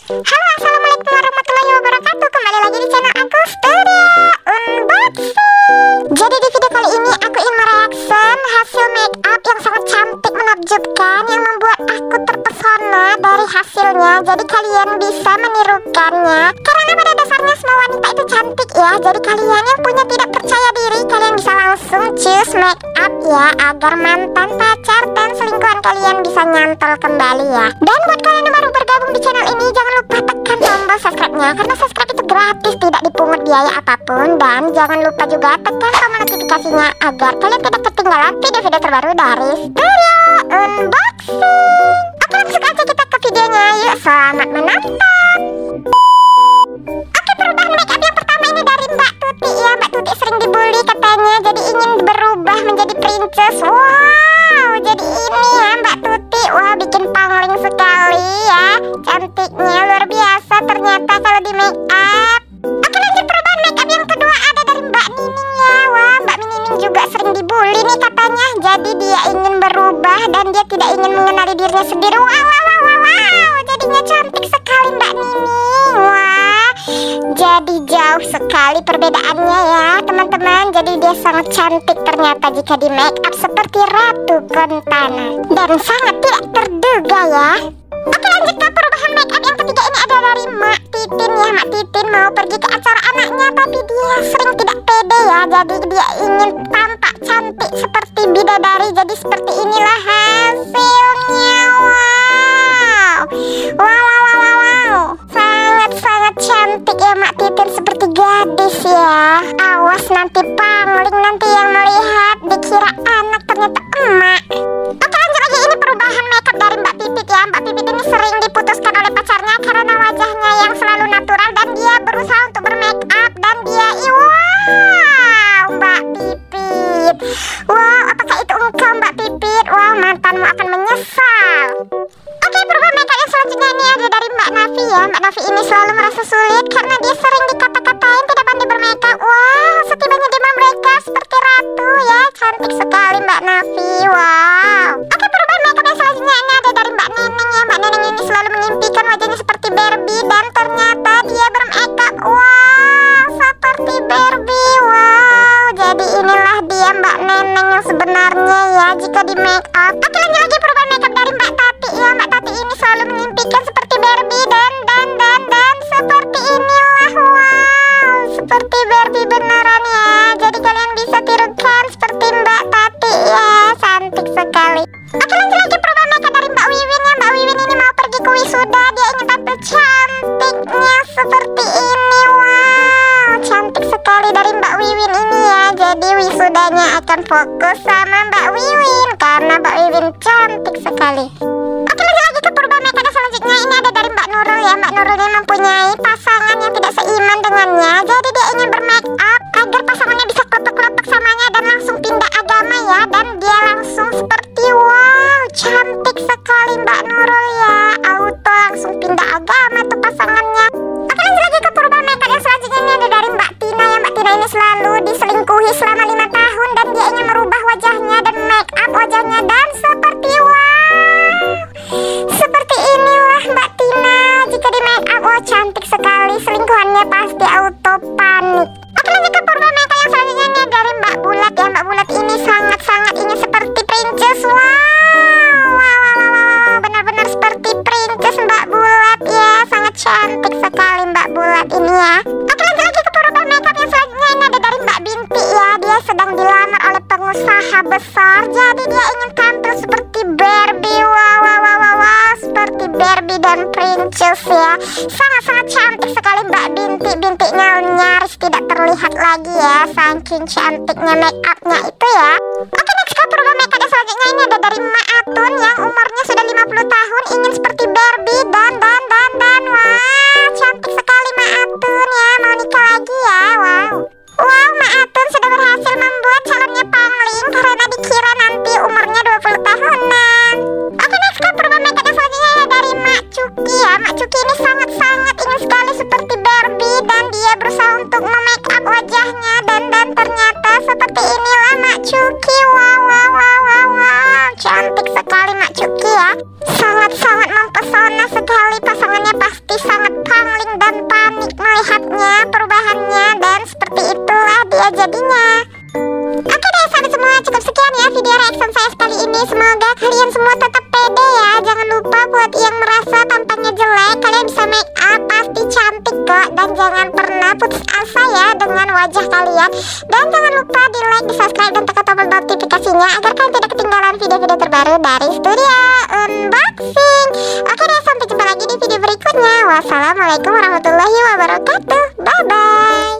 Halo, assalamualaikum warahmatullahi wabarakatuh. Kembali lagi di channel aku, Studio Unboxing. Jadi di video kali ini aku ingin mereaction hasil make up yang sangat cantik menakjubkan, yang membuat aku terpesona dari hasilnya. Jadi kalian bisa menirukannya, karena pada dasarnya semua wanita itu cantik ya. Jadi kalian yang punya tidak percaya diri, kalian bisa langsung choose make up ya, agar mantan pacar dan selingkuhan kalian bisa nyantol kembali ya. Dan buat kalian yang baru bergabung di channel ini, jangan lupa tekan tombol subscribe-nya, karena subscribe itu gratis, tidak dipungut biaya apapun. Dan jangan lupa juga tekan tombol notifikasinya agar kalian tidak ketinggalan video-video terbaru dari Studio Unboxing. Oke, langsung aja kita ke videonya, yuk. Selamat menonton. Oke, perubahan make up yang pertama ini dari Mbak Tuti ya. Mbak Tuti sering dibully katanya, jadi ingin berubah menjadi princess. Wow, jadi ini ya Mbak Tuti. Wah, bikin pangling sekali ya. Cantiknya luar biasa ternyata kalau di make up. Oke, lanjut perubahan make up yang kedua ada dari Mbak Nining ya. Wah, Mbak Nining juga sering dibully nih katanya. Jadi dia ingin berubah dan dia tidak ingin mengenali dirinya sendiri. Wow, jadinya cantik sekali Mbak Nining. Wah, jadi jauh sekali perbedaannya ya teman-teman. Jadi dia sangat cantik ternyata jika di make up seperti Ratu Kontana, dan sangat tidak terduga ya. Oke, lanjut ke perubahan make up yang ketiga ini ada dari Mak Titin ya. Mak Titin mau pergi ke acara anaknya, tapi dia sering tidak pede ya. Jadi dia ingin tampak cantik seperti bidadari. Jadi seperti inilah hasilnya. Wow, sangat cantik ya Mak Titin, seperti gadis ya. Awas nanti pangling, nanti yang melihat dikira anak ternyata emak. Oke, lanjut lagi, ini perubahan makeup dari Mbak Pipit ya. Mbak Pipit ini sering diputuskan oleh pacarnya karena wajahnya yang selalu natural, dan dia berusaha untuk bermake up, dan dia wow, Mbak Pipit. Wow, apakah itu engkau Mbak Pipit? Wow, mantanmu akan menyesal. Oke, perubahan makeup yang selanjutnya ini ada dari Mbak Nafi ya. Mbak Nafi ini selalu merasa sulit karena dia sering dikata-katain tidak pandai bermakeup. Wow, setibanya di mereka seperti ratu ya. Cantik sekali Mbak Nafi. Wow. Oke, perubahan makeup yang selanjutnya ini ada dari Mbak Neneng ya. Mbak Neneng ini selalu mengimpikan wajahnya seperti Barbie, dan ternyata dia bermakeup. Wow, seperti Barbie. Wow, jadi inilah dia Mbak Neneng yang sebenarnya ya jika di make up. Oke, lanjut lagi perubahan makeup dari Mbak Tati ya. Mbak Tati ini selalu mengimpikan seperti Barbie, dan seperti inilah. Wow, seperti Barbie beneran ya. Jadi kalian bisa tirukan seperti Mbak Tati ya. Cantik sekali. Oke, lanjut lagi perubahan makeup dari Mbak Wiwin ya. Mbak Wiwin ini mau pergi ke wisuda. Dia ingin tampil cantiknya seperti ini. Wow, cantik sekali dari Mbak Wiwin ini ya. Jadi wisudanya akan fokus sama Mbak Wiwin karena Mbak Wiwin cantik sekali. Oke, lanjut lagi ke perubahan makeup yang selanjutnya ini ada dari Mbak Nurul ya. Mbak Nurul ini mempunyai pasangan yang tidak seiman dengannya. Jadi dia ingin bermake up agar pasangannya bisa klotok-klotok samanya dan langsung pindah agama ya. Dan dia langsung seperti wow, cantik sekali Mbak Nurul ya. Auto langsung pindah agama tuh pasangannya. Oke, lanjut lagi ke perubahan makeup yang selanjutnya ini ada dari Mbak Tina ya. Mbak Tina ini selalu diselingkuhi selama 5 tahun, dan dia ingin merubah wajahnya dan make up wajahnya, dan seperti wow, seperti inilah Mbak Tina jika di make up. Wow, cantik sekali, selingkuhannya pasti auto panik. Oke, lanjut ke perubahan makeup yang selanjutnya ini dari Mbak Bulat ya. Mbak Bulat ini sangat ingin seperti princess. Wow, benar-benar seperti princess Mbak Bulat ya. Sangat cantik sekali Mbak Bulat ini ya. Oke, lanjut lagi ke perubahan makeup yang selanjutnya ini ada dari Mbak Binti ya. Dia sedang dilamar oleh pengusaha besar, jadi dia ingin tampil seperti Barbie. Wow, seperti Barbie dan princess ya. Sangat cantik sekali Mbak Binti. Bintinya nyaris tidak terlihat lagi ya, saking cantiknya make upnya itu ya. Oke, next ke perubahan makeup yang selanjutnya ini ada dari Mak Atun yang umurnya sudah 50 tahun, ingin seperti Barbie, dan wah, cantik sekali Mak Atun ya. Mau nikah lagi ya. Wow, Mak Atun sudah berhasil membuat calonnya pangling karena dikira nanti umurnya 20 tahunan. Oke, next ke perubahan makeup yang selanjutnya ini dari Mak Cuki ya. Mak Cuki ini sangat ingin sekali seperti Barbie, dan dia berusaha untuk memake up wajahnya, dan ternyata seperti inilah Mak Cuki. Wow, cantik sekali Mak Cuki ya. Sangat mempesona sekali, pasangannya pasti sangat ya jadinya. Oke deh sahabat semua, cukup sekian ya video reaction saya sekali ini. Semoga kalian semua tetap pede ya. Jangan lupa buat yang merasa tampangnya jelek, kalian bisa make up, pasti cantik kok. Dan jangan pernah putus asa ya dengan wajah kalian. Dan jangan lupa di like, di subscribe, dan tekan tombol notifikasinya agar kalian tidak ketinggalan video-video terbaru dari Studio Unboxing. Oke deh, sampai jumpa lagi di video berikutnya. Wassalamualaikum warahmatullahi wabarakatuh. Bye bye.